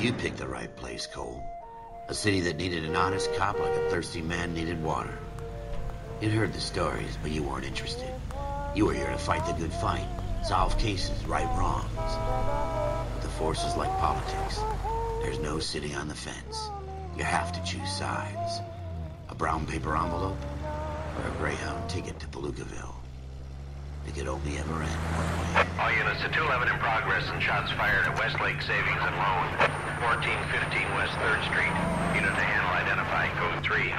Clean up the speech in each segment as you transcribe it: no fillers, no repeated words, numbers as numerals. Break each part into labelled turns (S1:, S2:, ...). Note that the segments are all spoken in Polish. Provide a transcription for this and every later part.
S1: you picked the right place, Cole. A city that needed an honest cop like a thirsty man needed water. You'd heard the stories, but you weren't interested. You were here to fight the good fight, solve cases, right wrongs. But the force is like politics. There's no city on the fence. You have to choose sides. A brown paper envelope or a Greyhound ticket to Palookaville. It could only ever end one way.
S2: All units to 211 in progress and shots fired at Westlake Savings and Loan, 1415 West 3rd Street. Unit to handle identifying code 3.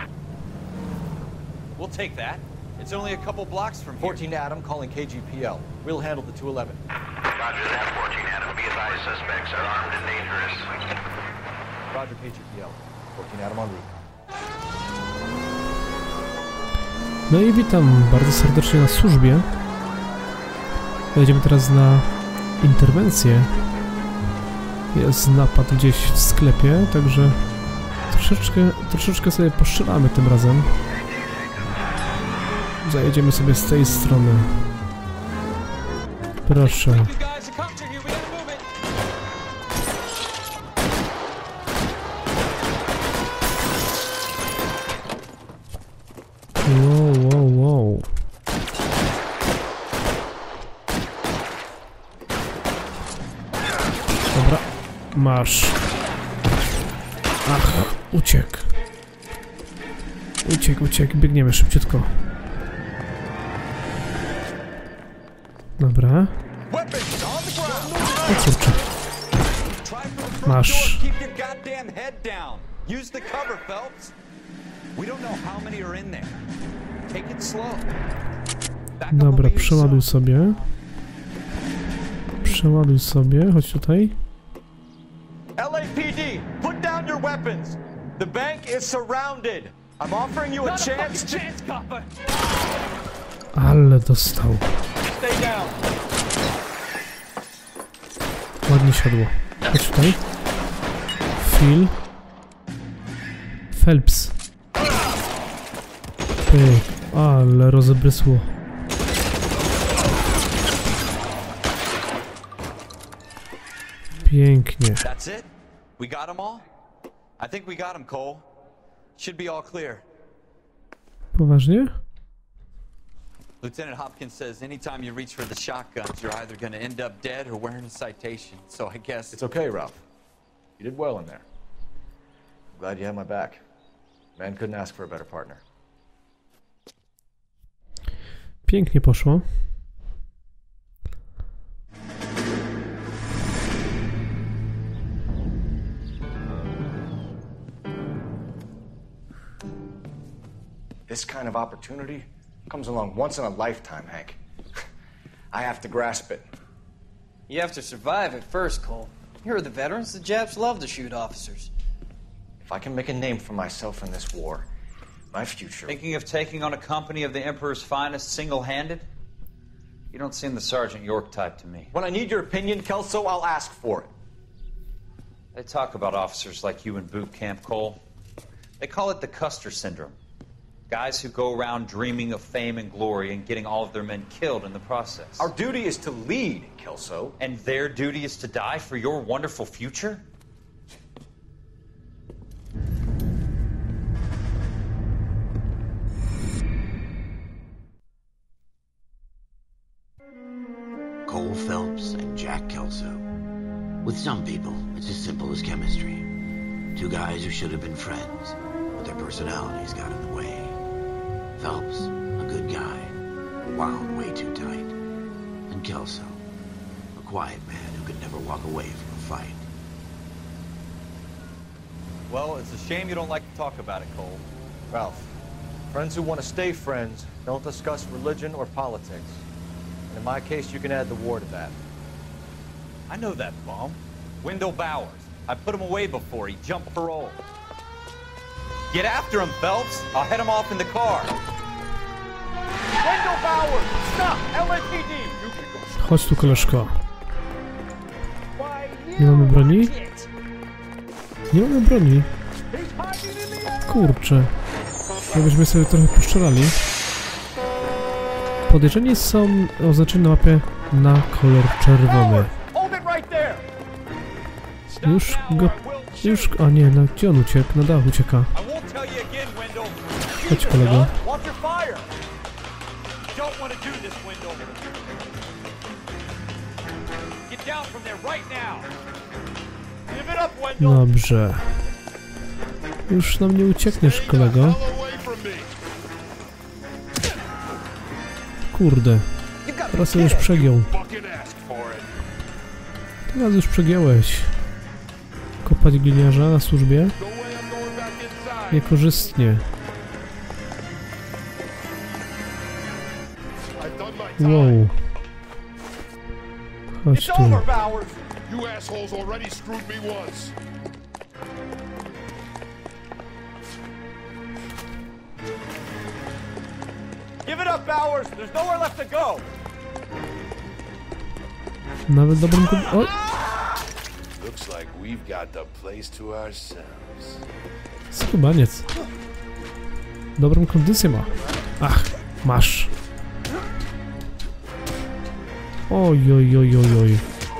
S3: We'll take that. It's only a couple blocks from here.
S4: 14 Adam calling KGPL. We'll handle the 211.
S2: Roger that, 14 Adam. Be advised, suspects are armed and dangerous.
S4: Roger KGPL. 14 Adam en route.
S5: No i witam bardzo serdecznie na służbie. Jedziemy teraz na interwencję. Jest napad gdzieś w sklepie, także troszeczkę sobie postrzelamy tym razem. Zajedziemy sobie z tej strony. Proszę. Wow. Dobra, masz. Ach, uciekł. Uciekł, biegniemy szybciutko. Dobra. O kurczę. Masz. Dobra, przeładuj sobie. Chodź tutaj.
S4: LAPD, put down your weapons. The bank is surrounded. I'm offering you a chance to...
S5: Ale dostał.
S4: Stay down.
S5: Ładnie siadło. Chodź tutaj. Phil. Phelps. Ale rozebrysło. Pięknie.
S3: That's it? We got them all? I think we got them, Cole. Should be all clear.
S5: Poważnie?
S3: Lieutenant Hopkins says anytime you reach for the shotguns, you're either going to end up dead or wearing a citation. So I guess...
S4: It's okay, Ralph. You did well in there. I'm glad you had my back. Man couldn't ask for a better partner.
S5: Pięknie poszło.
S6: This kind of opportunity comes along once in a lifetime, Hank. I have to grasp it.
S7: You have to survive at first, Cole. Here are the veterans. The Japs love to shoot officers.
S6: If I can make a name for myself in this war, my future...
S3: Thinking of taking on a company of the Emperor's finest single-handed? You don't seem the Sergeant York type to me.
S6: When I need your opinion, Kelso, I'll ask for it.
S3: They talk about officers like you in boot camp, Cole. They call it the Custer Syndrome. Guys who go around dreaming of fame and glory and getting all of their men killed in the process.
S6: Our duty is to lead, Kelso.
S3: And their duty is to die for your wonderful future?
S1: Cole Phelps and Jack Kelso. With some people, it's as simple as chemistry. Two guys who should have been friends, but their personalities got in the way. Phelps, a good guy, wound way too tight. And Kelso, a quiet man who could never walk away from a fight.
S3: Well, it's a shame you don't like to talk about it, Cole.
S4: Ralph, friends who want to stay friends don't discuss religion or politics. And in my case, you can add the war to that.
S3: I know that bum. Wendell Bowers. I put him away before he jumped parole. Get after him, Phelps. I'll head him off in the car.
S4: Wendell Bowers! Stop! LAPD! You can go.
S5: Chodź tu, koleżko. Nie mamy broni? Nie mamy broni. Kurczę. Jakbyśmy sobie trochę poszczelali. Podejrzeni są oznaczeni na mapie na kolor czerwony. Już... A nie, no gdzie on uciekł? Na dach ucieka. Chodź, kolego. Dobrze. Już nam nie uciekniesz, kolego. Kurde. Teraz już przegiął. Teraz już przegiąłeś. Kopać gliniarza na służbie? Niekorzystnie. Wow. Chodź tu. Nawet dobrym o! Skubaniec. Dobrą kondycję ma. Ach, masz. Oj, oj, oj, oj, oj.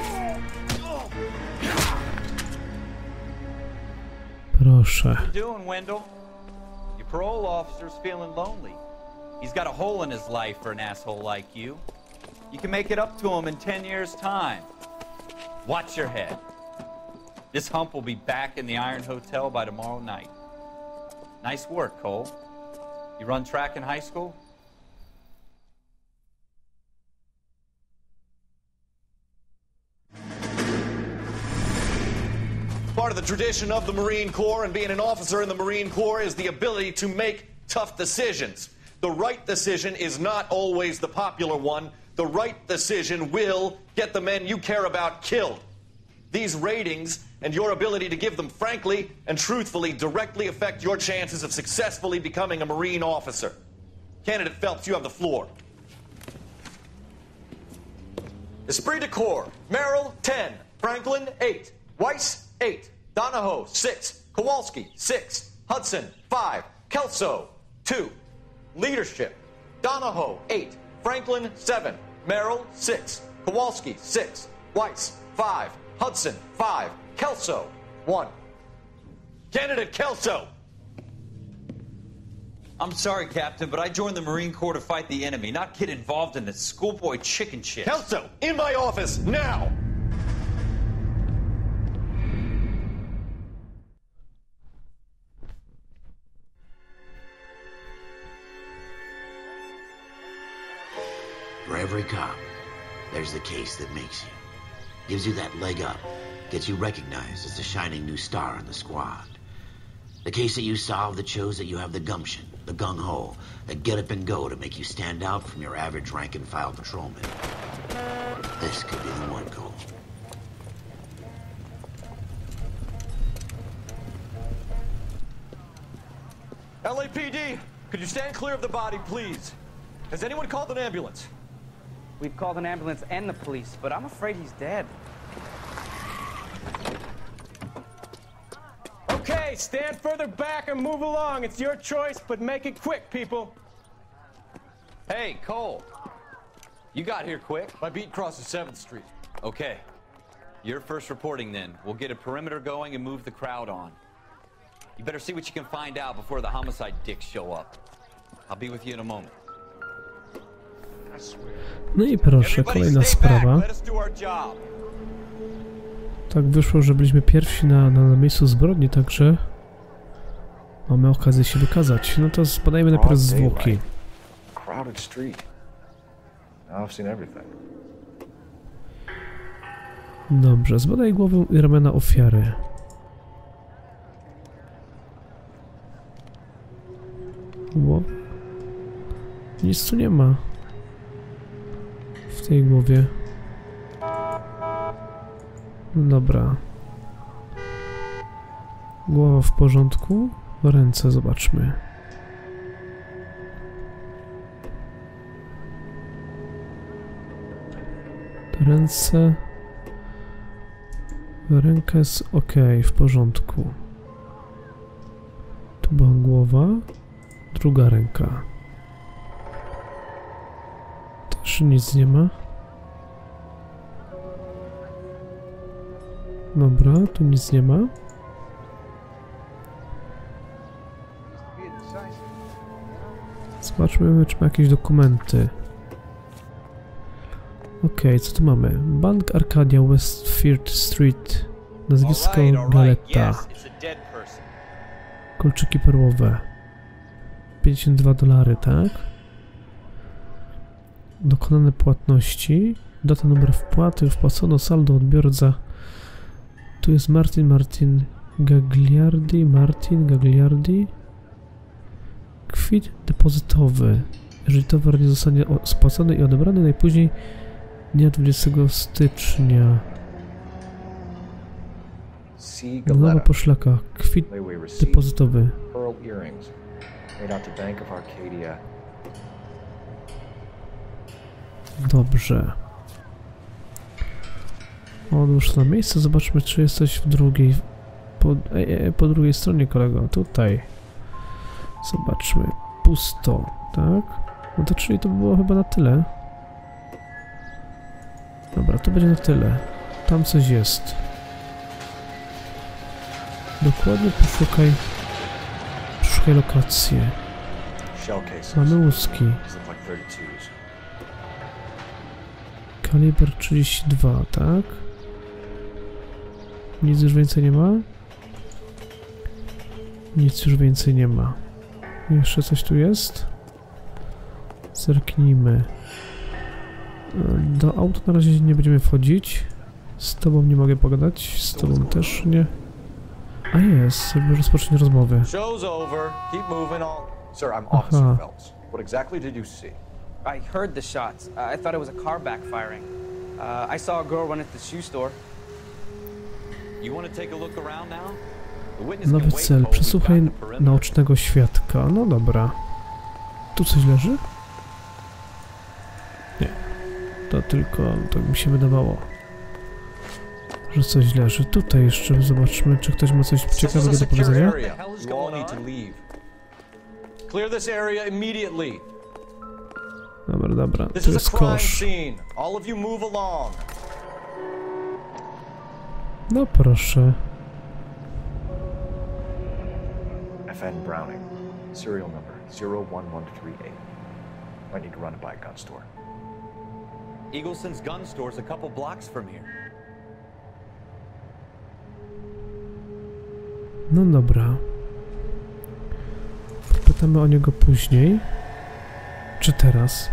S5: Proszę.
S3: Your parole officer's feeling lonely. He's got a hole in his life for an asshole like you. You can make it up to him in 10 years' time. Watch your head. This hump will be back in the Iron Hotel by tomorrow night. Nice work, Cole. You run track in high school?
S8: Part of the tradition of the Marine Corps and being an officer in the Marine Corps is the ability to make tough decisions. The right decision is not always the popular one. The right decision will get the men you care about killed. These ratings and your ability to give them frankly and truthfully directly affect your chances of successfully becoming a Marine officer. Candidate Phelps, you have the floor. Esprit de Corps, Merrill, 10. Franklin, 8. Weiss, 8. Donahoe, 6. Kowalski, 6. Hudson, 5. Kelso, 2. Leadership, Donahoe, 8. Franklin, 7. Merrill, 6. Kowalski, 6. Weiss, 5. Hudson, 5. Kelso, 1. Candidate Kelso!
S3: I'm sorry, Captain, but I joined the Marine Corps to fight the enemy, not get involved in this schoolboy chicken shit.
S8: Kelso, in my office, now!
S1: For every cop, there's the case that makes you. Gives you that leg up. Gets you recognized as the shining new star in the squad. The case that you solve that shows that you have the gumption, the gung-ho, the get up and go to make you stand out from your average rank-and-file patrolman. This could be the one, Cole.
S6: LAPD, could you stand clear of the body, please? Has anyone called an ambulance?
S9: We've called an ambulance and the police, but I'm afraid he's dead.
S10: Okay, stand further back and move along. It's your choice, but make it quick, people.
S3: Hey, Cole. You got here quick.
S6: My beat crosses 7th Street.
S3: Okay. You're first reporting then. We'll get a perimeter going and move the crowd on. You better see what you can find out before the homicide dicks show up. I'll be with you in a moment.
S5: No i proszę, kolejna sprawa. Tak wyszło, że byliśmy pierwsi na miejscu zbrodni, także mamy okazję się wykazać. No to zbadajmy najpierw zwłoki. Dobrze, zbadaj głowę i ramiona ofiary. Nic tu nie ma w tej głowie. Dobra. Głowa w porządku. Ręce zobaczmy. Ręce. Ręka jest ok, w porządku. Tu była głowa. Druga ręka. Też nic nie ma. Dobra, tu nic nie ma. Zobaczmy, czy ma jakieś dokumenty. Okej, co tu mamy? Bank Arcadia, West 3rd Street. Nazwisko Galetta. Kolczyki perłowe. $52, tak? Dokonane płatności. Data, numer wpłaty, wpłacono, saldo, odbiorca. Tu jest Martin Gagliardi. Kwit depozytowy. Jeżeli towar nie zostanie spłacony i odebrany najpóźniej dnia 20 stycznia. Nowa poszlaka. Kwit depozytowy. Dobrze. Odłóż na miejsce, zobaczmy, czy jesteś w drugiej... Po drugiej stronie, kolego. Tutaj. Zobaczmy. Pusto, tak? No to czyli to było chyba na tyle. Dobra, to będzie na tyle. Tam coś jest. Dokładnie poszukaj lokację. Mamy łuski. Kaliber 32, tak? Nic już więcej nie ma? Nic już więcej nie ma. Jeszcze coś tu jest? Zerknijmy. Do auta na razie nie będziemy wchodzić. Z tobą nie mogę pogadać, z tobą też nie. A jest, rozpocznie rozmowy. Aha.
S6: What exactly did you see?
S9: I heard the shots. I thought it was a car backfiring. I saw a girl run at the shoe store.
S3: You want to take a look around now?
S5: Nowy cel. Przesłuchaj naocznego świadka. No dobra. Tu coś leży? Nie. To tylko... to mi się wydawało, że coś leży. Tutaj jeszcze zobaczmy, czy ktoś ma coś ciekawego do powiedzenia. Dobra, dobra. Tu jest kosz. No proszę.
S6: FN Browning, serial number 01138. I need to run it by a gun store.
S3: Eagleson's gun store's a couple blocks from here.
S5: No dobra. Pytamy o niego później. Czy teraz?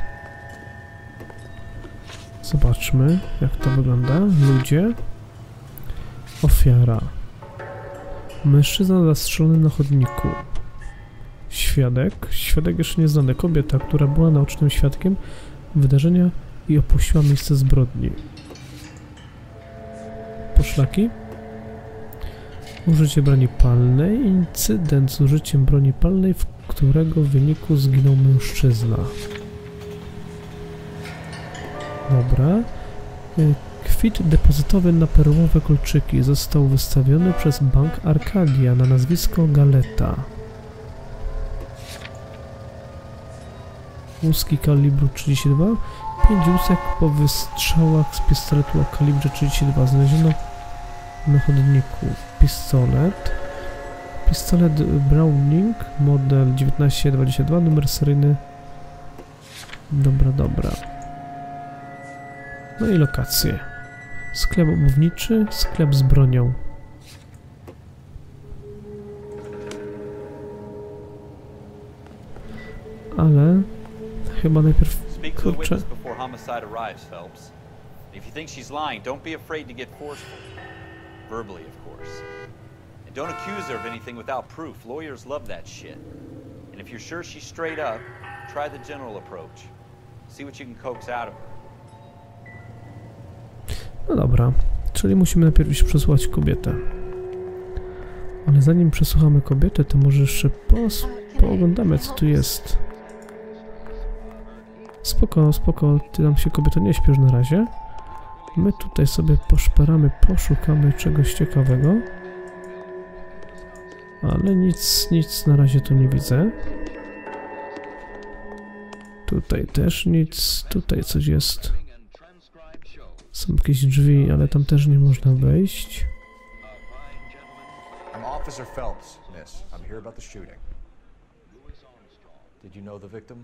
S5: Zobaczmy, jak to wygląda. Ludzie. Ofiara. Mężczyzna zastrzelony na chodniku. Świadek. Świadek jeszcze nieznany. Kobieta, która była naocznym świadkiem wydarzenia i opuściła miejsce zbrodni. Poszlaki. Użycie broni palnej. Incydent z użyciem broni palnej, w którego wyniku zginął mężczyzna. Dobra. Kwit depozytowy na perłowe kolczyki został wystawiony przez Bank Arcadia na nazwisko Galetta. Łuski kalibru 32. 5 łusek po wystrzałach z pistoletu o kalibrze 32 znaleziono na chodniku. Pistolet. Pistolet Browning, model 1922, numer seryjny. Dobra, dobra. No i lokacje. Sklep obuwniczy, sklep z bronią. Ale chyba najpierw, kurczę.
S3: If you think she's lying, don't be afraid to get forceful. Verbally, of course. And don't accuse her of anything without proof. Lawyers love that shit. And if you're sure she's straight up, try the general approach. See what you can coax out of her.
S5: No dobra, czyli musimy najpierw iść przesłuchać kobietę. Ale zanim przesłuchamy kobietę, to może jeszcze pooglądamy, co tu jest. Spoko, spoko, ty nam się, kobieto, nie śpiesz na razie. My tutaj sobie poszperamy, poszukamy czegoś ciekawego. Ale nic na razie tu nie widzę. Tutaj też nic, tutaj coś jest. Są jakieś drzwi, ale tam też nie można wejść.
S6: Officer Phelps, miss. I'm here about the shooting. Did you know the victim?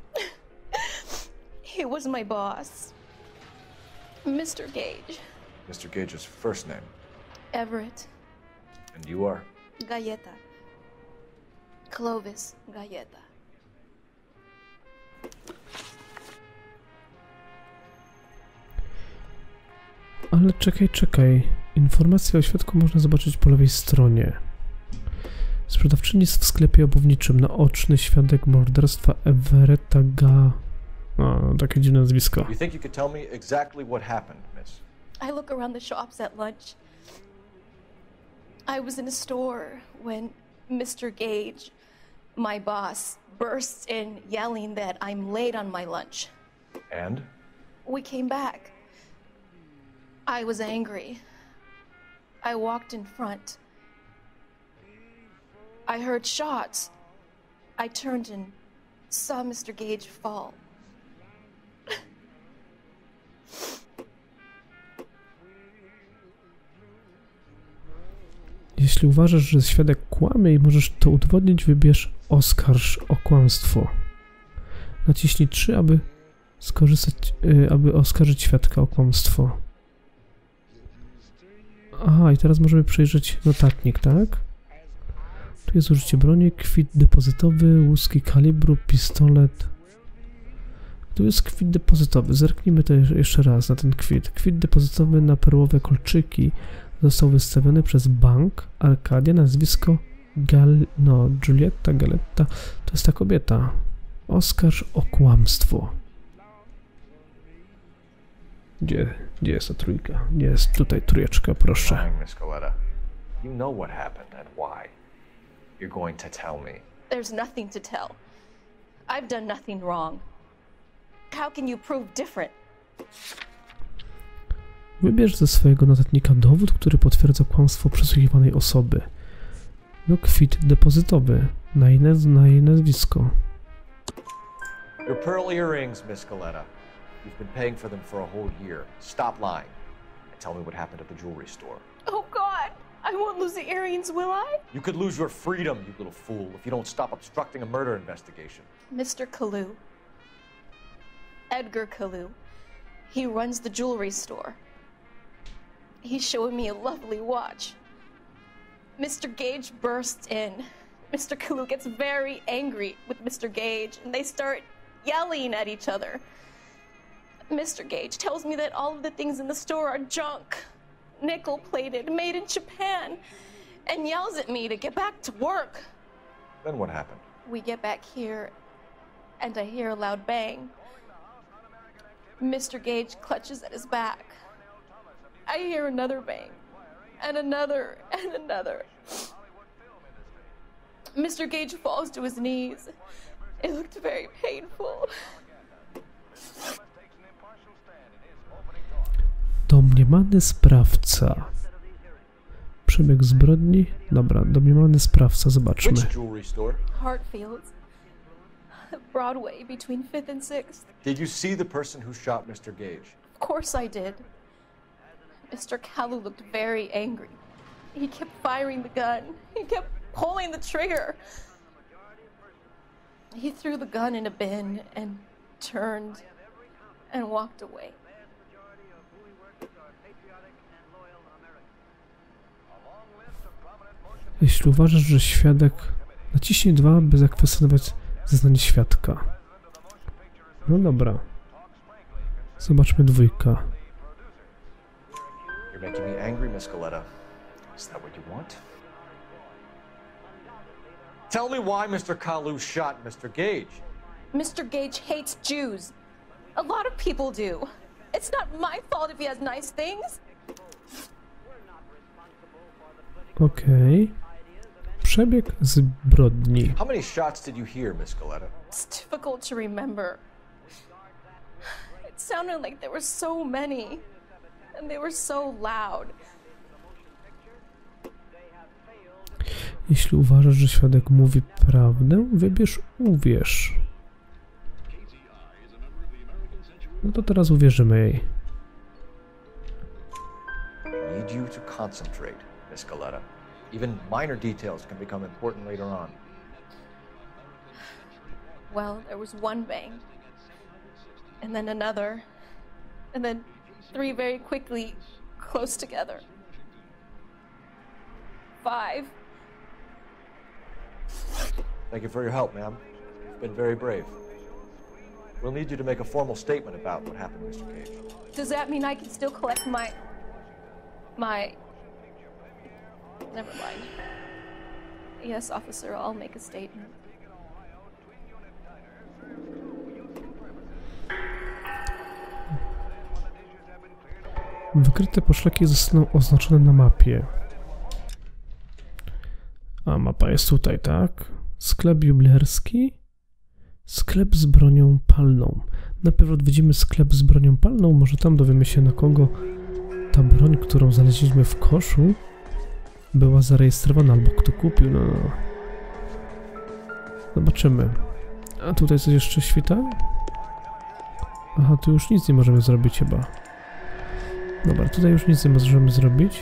S11: He was my boss. Mr. Gage.
S6: Mr. Gage's first name.
S11: Everett.
S6: And you are?
S11: Galleta. Clovis Galleta.
S5: Ale czekaj. Informacje o świadku można zobaczyć po lewej stronie. Sprzedawczyni w sklepie obuwniczym. Naoczny świadek morderstwa Everetta takie dziwne nazwisko.
S6: You think you could tell me exactly what happened, miss?
S11: I look around the shops at lunch. I was in a store when Mr. Gage, my boss, bursts in yelling that I'm late on my lunch.
S6: And?
S11: We came back. I was angry. I walked in front. I heard shots. I turned and saw Mr. Gage fall.
S5: Jeśli uważasz, że świadek kłamie i możesz to udowodnić, wybierz oskarż o kłamstwo. Naciśnij 3, aby oskarżyć świadka o kłamstwo. Aha, i teraz możemy przejrzeć notatnik, tak? Tu jest użycie broni, kwit depozytowy, łuski kalibru, pistolet. Tu jest kwit depozytowy. Zerknijmy to jeszcze raz na ten kwit. Kwit depozytowy na perłowe kolczyki został wystawiony przez bank Arcadia. Nazwisko Giulietta Galletta. To jest ta kobieta. Oskarż o kłamstwo. Gdzie jest ta trójka? Gdzie jest tutaj trójeczka, proszę.
S6: Miss Galletta. You know what happened and why. You're going to tell me.
S11: There's nothing to tell. I've done nothing wrong. How can you prove different?
S5: Wybierz ze swojego notatnika dowód, który potwierdza kłamstwo przesłuchiwanej osoby. Kwit depozytowy na jej nazwisko.
S6: Your pearl earrings, Miss Galletta. You've been paying for them for a whole year. Stop lying and tell me what happened at the jewelry store.
S11: Oh God, I won't lose the earrings, will I?
S6: You could lose your freedom, you little fool, if you don't stop obstructing a murder investigation.
S11: Mr. Kalu. Edgar Kalu. He runs the jewelry store. He's showing me a lovely watch. Mr. Gage bursts in. Mr. Kalu gets very angry with Mr. Gage, and they start yelling at each other. Mr. Gage tells me that all of the things in the store are junk, nickel-plated, made in Japan, and yells at me to get back to work.
S6: Then what happened?
S11: We get back here, and I hear a loud bang. Mr. Gage clutches at his back. I hear another bang, and another, and another. Mr. Gage falls to his knees. It looked very painful.
S5: Domniemany sprawca. Przebieg zbrodni. Dobra, domniemany sprawca, zobaczmy.
S6: Which jewelry store?
S11: Hartfield's. Broadway, between 5th and 6th.
S6: Did you see the person who shot Mr. Gage?
S11: Of course I did. Mr. Kalu looked very angry. He kept firing the gun. He kept pulling the trigger. He threw the gun in a bin and turned and walked away.
S5: Jeśli uważasz, że świadek... Naciśnij 2, by zakwestionować zeznanie świadka. No dobra. Zobaczmy 2.
S6: You're making me angry, Miss Galletta. Is that what you want? Tell me why Mr. Kalu shot Mr. Gage.
S11: Mr. Gage hates Jews. A lot of people do. It's not my fault if he has nice things.
S5: Okej. Przebieg zbrodni.
S6: How many shots did you hear, Miss Galletta?
S11: It's difficult to remember. It sounded like there were so many, and they were so loud.
S5: Jeśli uważasz, że świadek mówi prawdę, wybierz uwierz. No to teraz uwierzymy jej.
S6: I need you to concentrate, Miss Galletta. Even minor details can become important later on.
S11: Well, there was one bang, and then another, and then 3 very quickly, close together. 5.
S6: Thank you for your help, ma'am. You've been very brave. We'll need you to make a formal statement about what happened, Mr. Cage.
S11: Does that mean I can still collect my... Never mind. Yes, officer, I'll make a statement.
S5: Wykryte poszlaki zostaną oznaczone na mapie. A mapa jest tutaj, tak? Sklep jublerski. Sklep z bronią palną. Najpierw odwiedzimy sklep z bronią palną. Może tam dowiemy się, na kogo ta broń, którą znaleźliśmy w koszu, była zarejestrowana, albo kto kupił. No. Zobaczymy. A tutaj coś jeszcze świta? Aha, tu już nic nie możemy zrobić chyba. Dobra, tutaj już nic nie możemy zrobić.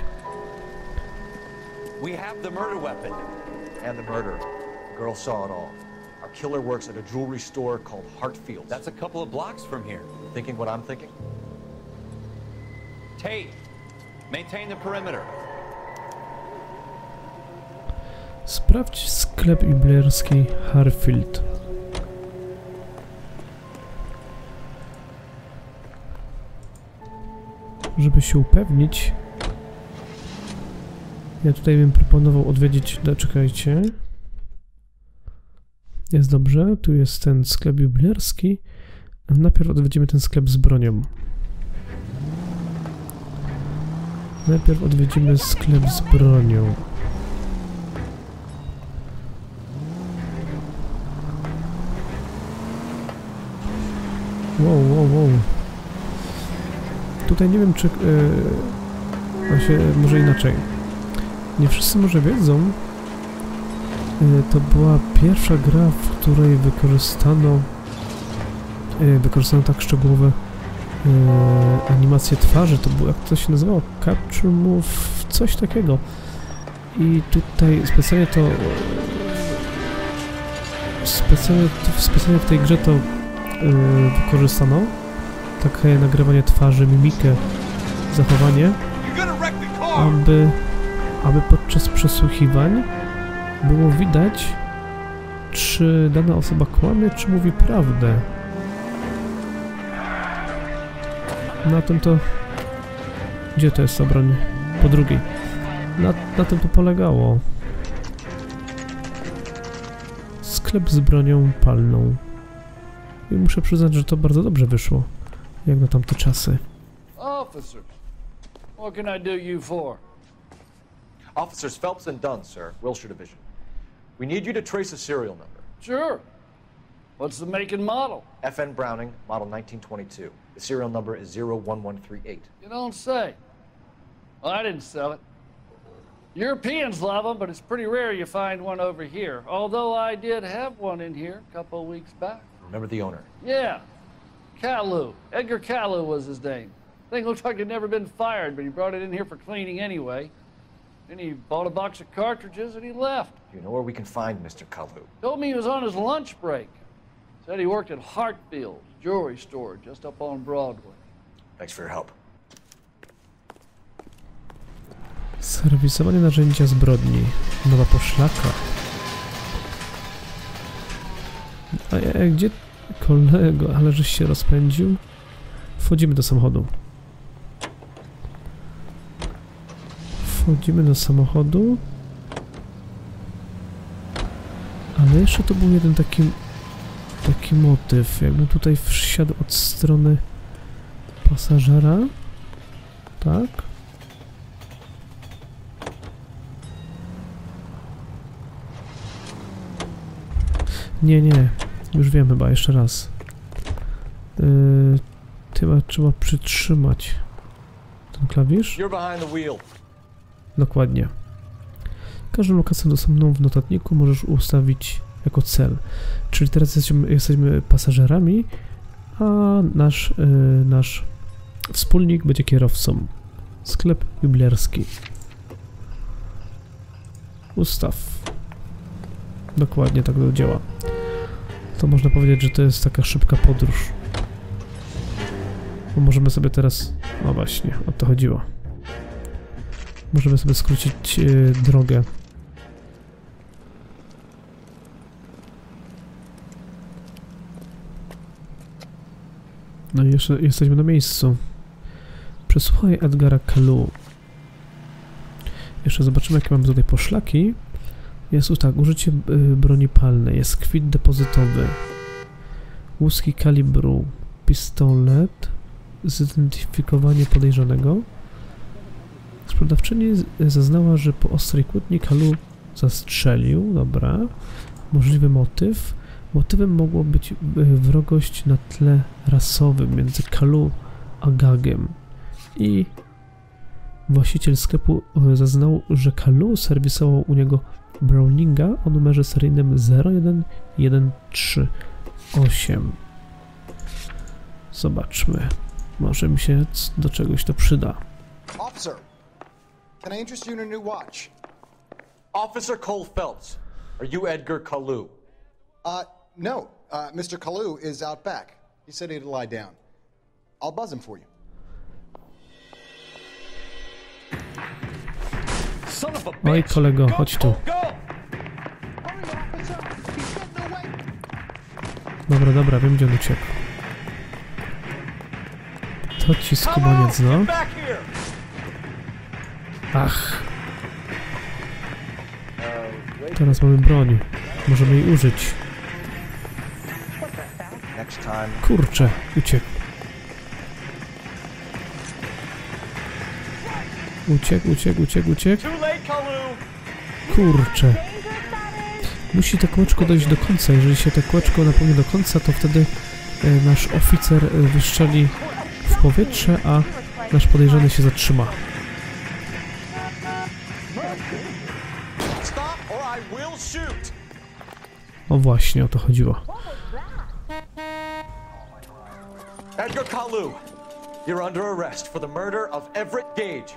S8: We have the murder weapon.
S6: And the murder. The girl saw it all. Our killer works at a jewelry store called Hartfield.
S8: That's a couple of blocks from here.
S6: Thinking what I'm thinking?
S8: Tate, maintain the perimeter.
S5: Sprawdź sklep jublerski Hartfield. Żeby się upewnić, ja tutaj bym proponował odwiedzić, czekajcie, jest dobrze, tu jest ten sklep jublerski, najpierw odwiedzimy ten sklep z bronią. Najpierw odwiedzimy sklep z bronią. Wow. Tutaj nie wiem, czy... Właśnie, może inaczej. Nie wszyscy może wiedzą. To była pierwsza gra, w której wykorzystano tak szczegółowe animacje twarzy. To było, jak to się nazywało? Capture Move, coś takiego. I tutaj specjalnie w tej grze to wykorzystano. Takie nagrywanie twarzy, mimikę, zachowanie, aby podczas przesłuchiwań było widać, czy dana osoba kłamie, czy mówi prawdę. Na tym to... Gdzie to jest ta broń? Po drugiej. Na tym to polegało. Sklep z bronią palną. I muszę przyznać, że to bardzo dobrze wyszło. Jak na tamte czasy.
S12: Officers, what can I do you for?
S6: Officers Phelps and Dunn, sir, Wilshire Division. We need you to trace a serial number.
S12: Sure. What's the make and model?
S6: FN Browning, model 1922. The serial number is 01138.
S12: You don't say. Well, I didn't sell it. Europeans love them, but it's pretty rare you find one over here. Although I did have one in here a couple of weeks back.
S6: Remember the owner?
S12: Yeah. Caillou. Edgar Caillou was his name. Thing looked like it'd never been fired, but he brought it in here for cleaning anyway. Then he bought a box of cartridges and he left.
S6: Do you know where we can find Mr. Caillou?
S12: Told me he was on his lunch break. Said he worked at Hartfield jewelry store just up on Broadway.
S6: Thanks for your help.
S5: Serwisowanie narzędzia zbrodni. Nowa poszlaka. A gdzie... Kolego, ale żeś się rozpędził. Wchodzimy do samochodu. Wchodzimy do samochodu. Ale jeszcze to był jeden taki motyw. Jakbym tutaj wsiadł od strony pasażera. Tak? Nie. Już wiem chyba, jeszcze raz. Trzeba przytrzymać ten klawisz. Dokładnie. Każdą lokację dostępną w notatniku możesz ustawić jako cel. Czyli teraz jesteśmy pasażerami, a nasz wspólnik będzie kierowcą. Sklep jublerski. ustaw. Dokładnie tak to działa. To można powiedzieć, że to jest taka szybka podróż. Bo możemy sobie teraz... No właśnie, o to chodziło. Możemy sobie skrócić drogę. No i jeszcze jesteśmy na miejscu. Przesłuchaj Edgara Kalu. Jeszcze zobaczymy, jakie mamy tutaj poszlaki. Jest tu tak, użycie broni palnej, jest kwit depozytowy, łuski kalibru, pistolet, zidentyfikowanie podejrzanego. Sprzedawczyni zaznała, że po ostrej kłótni Kalu zastrzelił, dobra. Możliwy motyw. Motywem mogło być wrogość na tle rasowym między Kalu a Gagiem. I właściciel sklepu zaznał, że Kalu serwisował u niego Browninga o numerze seryjnym 01138. Zobaczmy. Może mi się do czegoś to przyda.
S13: Officer, can I interest you in a new watch?
S6: Officer Cole Phelps, are you Edgar Kalu?
S13: No. Mr. Kalu is out back. He said he'd lie down. I'll buzz him for you.
S5: Oj, kolego, chodź tu. Dobra, wiem, gdzie on uciekł. To ci skubaniec, no. Ach. Teraz mamy broń. Możemy jej użyć. Kurczę, uciekł. Uciekł. Kurczę. Musi to kółeczko dojść do końca. Jeżeli się to kółeczko napełni do końca, to wtedy nasz oficer wystrzeli w powietrze, a nasz podejrzany się zatrzyma. O właśnie, o to chodziło.
S6: Edgar Kalu, you're under arrest for the murder of Everett Gage.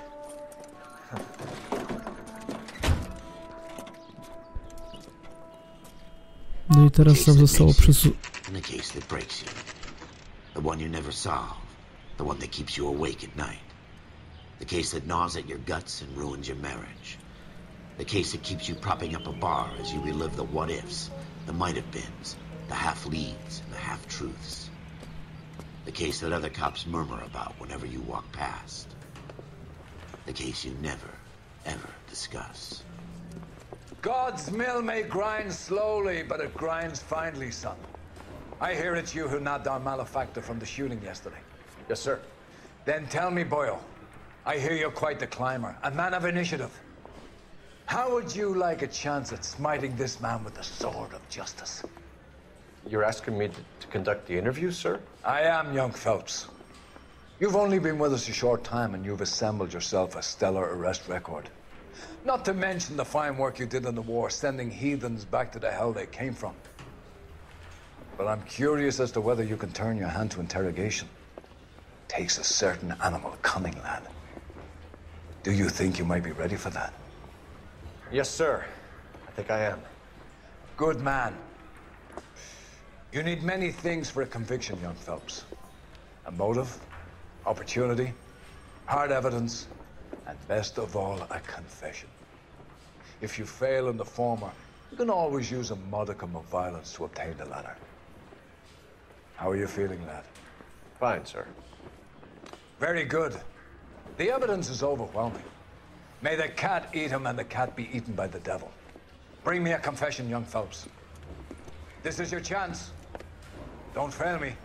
S5: No i teraz nam zostało
S1: The case that breaks you. The one you never solve. The one that keeps you awake at night. The case that gnaws at your guts and ruins your marriage. The case that keeps you propping up a bar as you relive the what-ifs, the might-have-beens, the half-leads, and the half-truths. The case that other cops murmur about whenever you walk past. The case you never, ever discuss.
S14: God's mill may grind slowly, but it grinds finely, son. I hear it's you who nabbed our malefactor from the shooting yesterday.
S6: Yes, sir.
S14: Then tell me, Boyle, I hear you're quite the climber, a man of initiative. How would you like a chance at smiting this man with the sword of justice?
S6: You're asking me to conduct the interview, sir?
S14: I am, young Phelps. You've only been with us a short time, and you've assembled yourself a stellar arrest record. Not to mention the fine work you did in the war, sending heathens back to the hell they came from. But I'm curious as to whether you can turn your hand to interrogation. Takes a certain animal cunning, lad. Do you think you might be ready for that?
S6: Yes, sir. I think I am.
S14: Good man. You need many things for a conviction, young Phelps. A motive, opportunity, hard evidence, and best of all, a confession. If you fail in the former, you can always use a modicum of violence to obtain the latter. How are you feeling, lad?
S6: Fine, sir.
S14: Very good. The evidence is overwhelming. May the cat eat him and the cat be eaten by the devil. Bring me a confession, young Phelps. This is your chance. Don't fail me.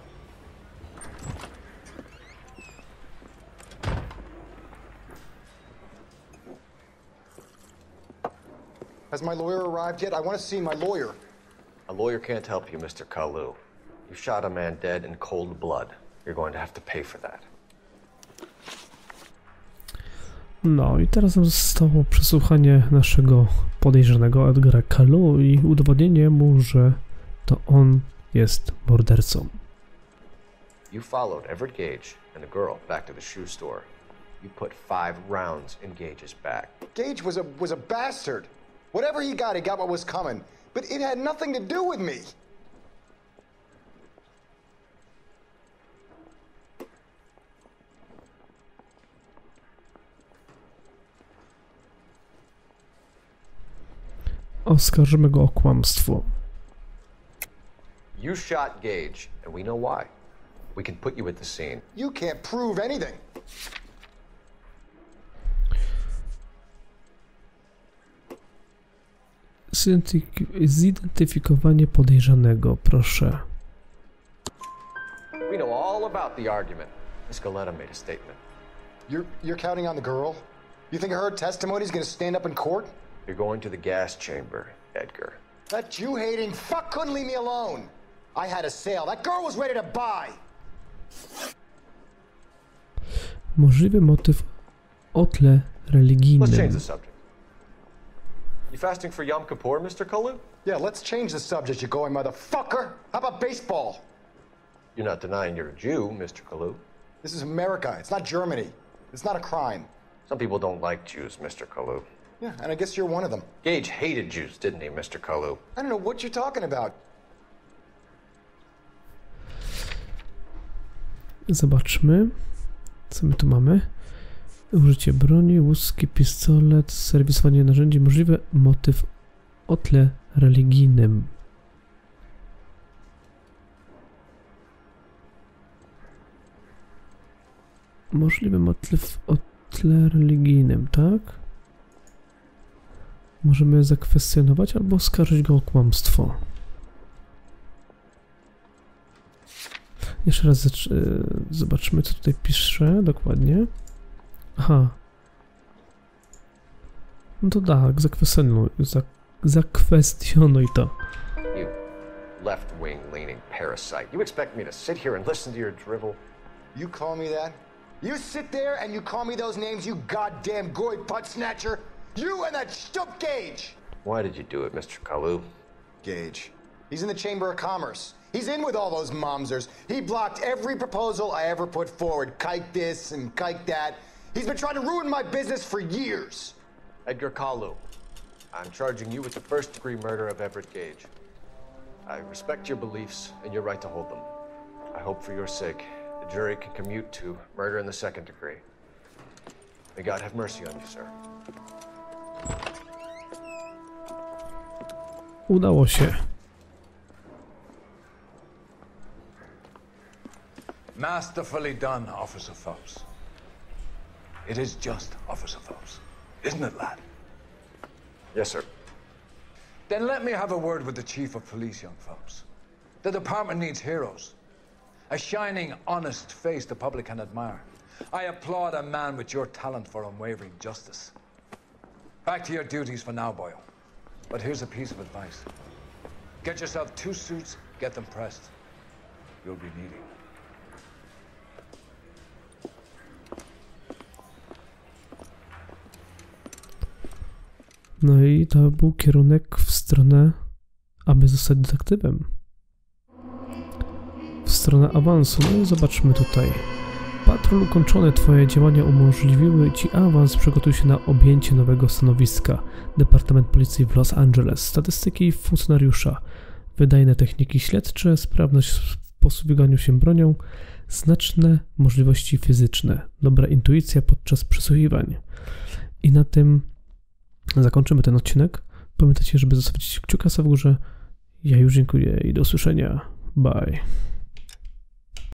S13: Has my lawyer arrived yet? I want to see my lawyer.
S6: A lawyer can't help you, Mr. Kalu. You shot a man dead in cold blood. You're going to have to pay for that.
S5: No i teraz nam zostało przesłuchanie naszego podejrzanego Edgara Kalu i udowodnienie mu, że to on jest mordercą.
S6: You followed Everett Gage and a girl back to the shoe store. You put 5 rounds in Gage's back.
S13: Gage was a bastard. Whatever he got what was coming. But it had nothing to do with me.
S5: Oskarżymy go o kłamstwo.
S6: You shot Gage, and we know why. We can put you at the scene.
S13: You can't prove anything.
S5: Zidentyfikowanie podejrzanego, proszę.
S6: We know all about the argument. Miss Goleta made a statement.
S13: You're counting on the girl? You think her testimony is going to stand up in court?
S6: You're going to the gas chamber, Edgar.
S13: That Jew-hating fuck couldn't leave me alone. I had a sale. That girl was ready to buy.
S5: Możliwy motyw o tle religijnym.
S6: Let's change the subject. You fasting for Yom Kippur, Mr. Kalu?
S13: Yeah, let's change the subject, you going motherfucker. How about baseball?
S6: You're not denying you're a Jew, Mr. Kalu.
S13: This is America. It's not Germany. It's not a crime.
S6: Some people don't like Jews, Mr. Kalu.
S13: Yeah, and I guess you're one of them.
S6: Gage hated Jews, didn't he, Mr. Kalu?
S13: I don't know what you're talking about.
S5: Zobaczmy, co my tu mamy. Użycie broni, łuski, pistolet, serwisowanie narzędzi, możliwy motyw o tle religijnym. Możliwy motyw o tle religijnym, tak? Możemy zakwestionować albo oskarżyć go o kłamstwo. Jeszcze raz zobaczmy, co tutaj pisze dokładnie. Aha. No to tak, zakwestionuj to.
S6: You left-wing leaning parasite. You expect me to sit here and listen to your drivel?
S13: You call me that? You sit there and you call me those names, you goddamn goy putt snatcher? You and that stump Gage!
S6: Why did you do it, Mr. Kalu?
S13: Gage. He's in the Chamber of Commerce. He's in with all those momsers. He blocked every proposal I ever put forward. Kike this and kike that. He's been trying to ruin my business for years.
S6: Edgar Kalu, I'm charging you with the first-degree murder of Everett Gage. I respect your beliefs and your right to hold them. I hope for your sake the jury can commute to murder in the second degree. May God have mercy on you, sir.
S5: Udało się.
S14: Masterfully done, Officer Phelps. It is just Officer Phelps, isn't it, lad?
S6: Yes, sir.
S14: Then let me have a word with the Chief of Police, young Phelps. The department needs heroes. A shining, honest face the public can admire. I applaud a man with your talent for unwavering justice. Back to your duties for now, Boyle. But here's a piece of advice. Get yourself 2 suits, get them pressed. You'll be needing.
S5: No i to był kierunek w stronę, aby zostać detektywem. W stronę awansu. No i zobaczmy tutaj. Patrol ukończony. Twoje działania umożliwiły Ci awans. Przygotuj się na objęcie nowego stanowiska. Departament Policji w Los Angeles. Statystyki funkcjonariusza. Wydajne techniki śledcze. Sprawność w posługiwaniu się bronią. Znaczne możliwości fizyczne. Dobra intuicja podczas przesłuchiwań. I na tym zakończymy ten odcinek. Pamiętajcie, żeby zostawić kciuka w górze. Ja już dziękuję i do usłyszenia. Bye.